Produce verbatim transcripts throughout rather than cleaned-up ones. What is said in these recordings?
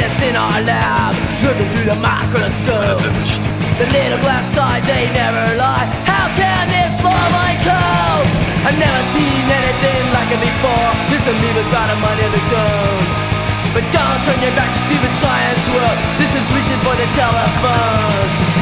scientists in our lab, looking through the microscope. The little glass sides, they never lie. How can this small mind cope? I've never seen anything like it before. This amoeba's got a mind of its own. But don't turn your back to stupid science world. This is reaching for the telephone.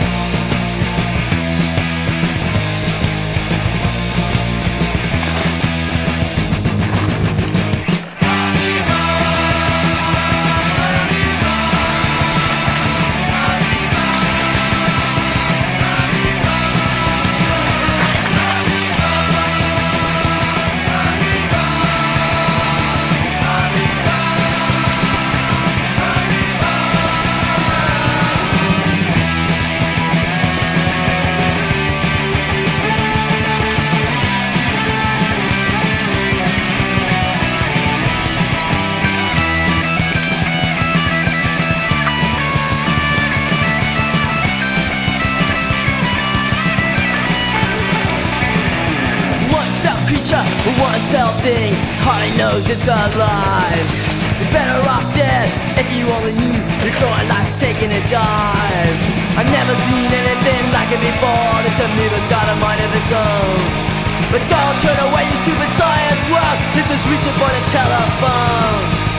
Creature, one cell thing, hardly knows it's alive. You're better off dead if you only knew your current life's taking a dive. I've never seen anything like it before. This amoeba's got a mind of its own. But don't turn away, you stupid science world. This is reaching for the telephone.